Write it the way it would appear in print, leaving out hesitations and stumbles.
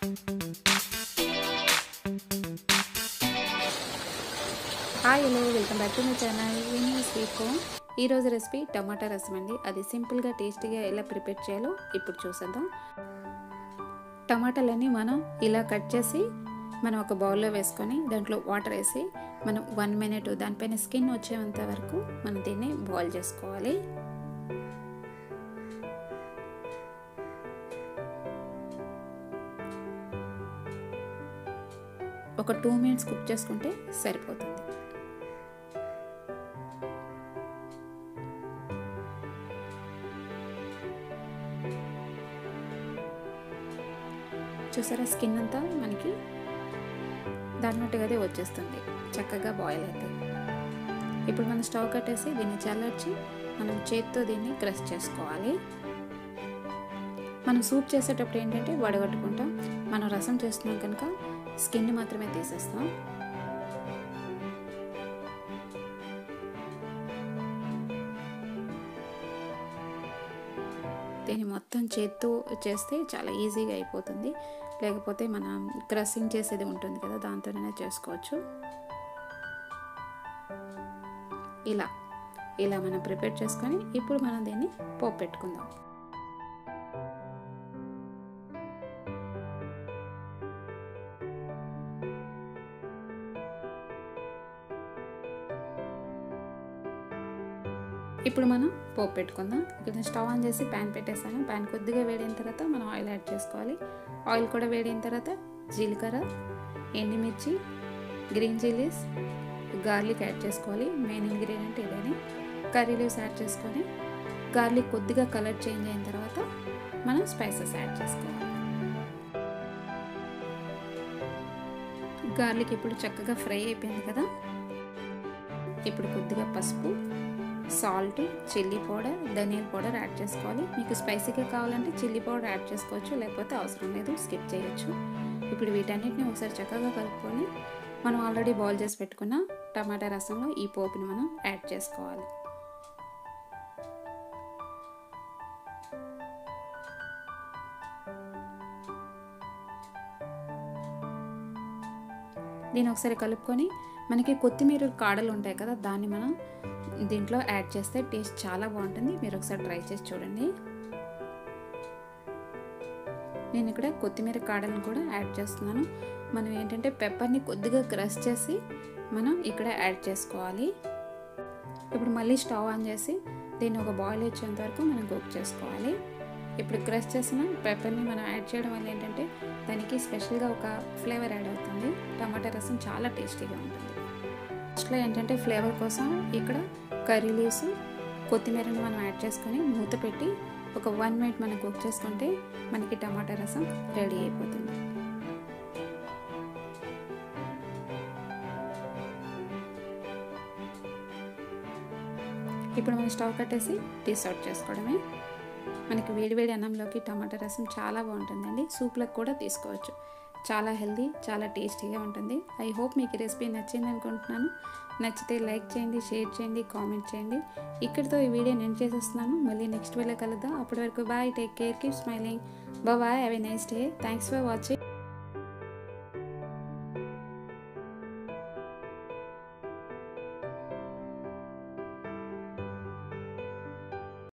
Hi hello welcome back to my channel Vini sweet home. ఈరోజు recipe tomato rasam అండి. అది సింపుల్గా టేస్టీగా ఎలా ప్రిపేర్ చేయాలో ఇప్పుడు చూసేద్దాం. టమాటాలన్నీ మనం ఇలా కట్ చేసి మనం ఒక బౌల్లో వేసుకొని దాంట్లో వాటర్ వేసి మనం 1 మినిట్ దానిపైన స్కిన్ వచ్చేంత వరకు మనం దీన్ని బాయిల్ చేసుకోవాలి. ఒక 2 మినిట్స్ కుక్ చేసుకుంటే సరిపోతుంది. చూసారా, స్కిన్ అంతా మనకి దాన్నట్టుగానే వచ్చేస్తుంది చక్కగా బాయిల్ అయితే. ఇప్పుడు మనం స్టవ్ కట్టేసి దీన్ని చల్లార్చి మనం చేతితో దీన్ని క్రష్ చేసుకోవాలి. మనం సూప్ చేసేటప్పుడు ఏంటంటే వడగట్టుకుంటాం, మనం రసం చేస్తున్నాం కనుక స్కిన్ మాత్రమే తీసేస్తాం. దీన్ని మొత్తం చేత్తో చేస్తే చాలా ఈజీగా అయిపోతుంది, లేకపోతే మనం క్రషింగ్ చేసేది ఉంటుంది కదా, దాంతోనే చేసుకోవచ్చు. ఇలా మనం ప్రిపేర్ చేసుకొని ఇప్పుడు మనం దీన్ని పోపు పెట్టుకుందాం. ఇప్పుడు మనం పోపు పెట్టుకుందాం. ఇక్కడ స్టవ్ ఆన్ చేసి ప్యాన్ పెట్టేసాను. ప్యాన్ కొద్దిగా వేడైన తర్వాత మనం ఆయిల్ యాడ్ చేసుకోవాలి. ఆయిల్ కూడా వేడైన తర్వాత జీలకర్ర, ఎండుమిర్చి, గ్రీన్ చిల్లీస్, గార్లిక్ యాడ్ చేసుకోవాలి. మెయిన్ ఇంగ్రీడియంట్ ఇదని. కర్రీ లీవ్స్ యాడ్ చేసుకొని గార్లిక్ కొద్దిగా కలర్ చేంజ్ అయిన తర్వాత మనం స్పైసెస్ యాడ్ చేసుకోవాలి. గార్లిక్ ఇప్పుడు చక్కగా ఫ్రై అయిపోయింది కదా. ఇప్పుడు కొద్దిగా పసుపు, సాల్ట్, చిల్లీ పౌడర్, ధనియాల పౌడర్ యాడ్ చేసుకోవాలి. మీకు స్పైసీగా కావాలంటే చిల్లీ పౌడర్ యాడ్ చేసుకోవచ్చు, లేకపోతే అవసరం లేదు, స్కిప్ చేయొచ్చు. ఇప్పుడు వీటన్నిటిని ఒకసారి చక్కగా కలుపుకొని మనం ఆల్రెడీ బాయిల్ చేసి పెట్టుకున్న టమాటా రసంలో ఈ పోపుని మనం యాడ్ చేసుకోవాలి. దీన్ని ఒకసారి కలుపుకొని మనకి కొత్తిమీర కాడలు ఉంటాయి కదా, దాన్ని మనం దీంట్లో యాడ్ చేస్తే టేస్ట్ చాలా బాగుంటుంది. మీరు ఒకసారి ట్రై చేసి చూడండి. నేను ఇక్కడ కొత్తిమీర కాడలను కూడా యాడ్ చేస్తున్నాను. మనం ఏంటంటే పెప్పర్ని కొద్దిగా క్రష్ చేసి మనం ఇక్కడ యాడ్ చేసుకోవాలి. ఇప్పుడు మళ్ళీ స్టవ్ ఆన్ చేసి దీన్ని ఒక బాయిల్ వచ్చేంత వరకు మనం కుక్ చేసుకోవాలి. ఇప్పుడు క్రష్ చేసిన పెప్పర్ని మనం యాడ్ చేయడం వల్ల ఏంటంటే దానికి స్పెషల్గా ఒక ఫ్లేవర్ యాడ్ అవుతుంది. టమాటా రసం చాలా టేస్టీగా ఉంటుంది. ఫస్ట్లో ఏంటంటే ఫ్లేవర్ కోసం ఇక్కడ కర్రీ లీవ్స్, కొత్తిమీరని మనం యాడ్ చేసుకొని మూత పెట్టి ఒక 1 మినిట్ మనం కుక్ చేసుకుంటే మనకి టమాటా రసం రెడీ అయిపోతుంది. ఇప్పుడు మనం స్టవ్ కట్టేసి డిష్ అవుట్ చేసుకోవడమే. మనకి వేడివేడి అన్నంలోకి టమాటా రసం చాలా బాగుంటుందండి. సూప్లకు కూడా తీసుకోవచ్చు. చాలా హెల్దీ, చాలా టేస్టీగా ఉంటుంది. ఐ హోప్ మీకు ఈ రెసిపీ నచ్చింది అనుకుంటున్నాను. నచ్చితే లైక్ చేయండి, షేర్ చేయండి, కామెంట్ చేయండి. ఇక్కడితో ఈ వీడియో నేను చేసేస్తున్నాను. మళ్ళీ నెక్స్ట్ వీడియో కలుద్దాం. అప్పటి వరకు bye, take care, keep smiling, bye, have a nice day. Thanks for watching.